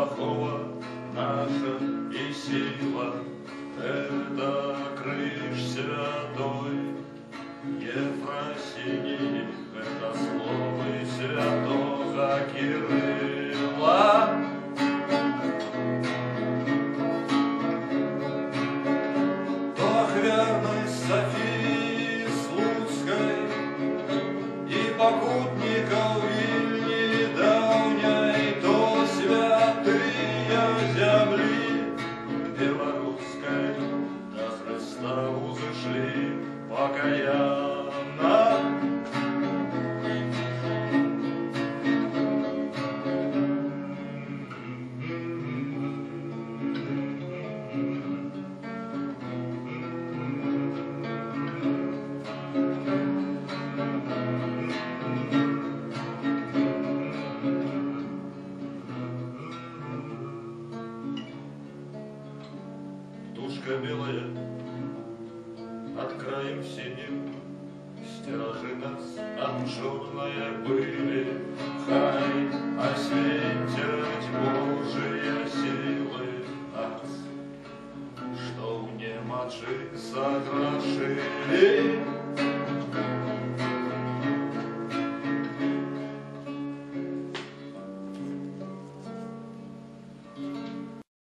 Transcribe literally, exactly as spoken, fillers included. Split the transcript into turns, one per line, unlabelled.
плохого наша и сила — это крыш святой Ефросинии, это слово святого Кирилла. То верность Софии Слуцкой и покутников Вильни давней, то святые земли белорусской до Христа узышли покаянно. Тушка белая над краем синим, стиражи нас обжорные были. Хай осветят Божие силы нас, что в немочи согрешили.